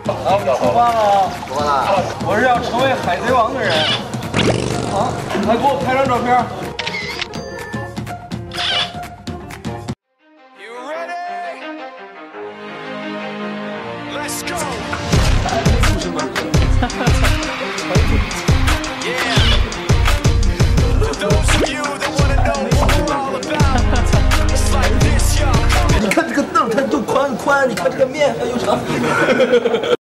啊，我们出发了。 出发了。 我是要成为海贼王的人。好，来给我拍张照片。 你看这个凳，它又宽，你看这个面还又长。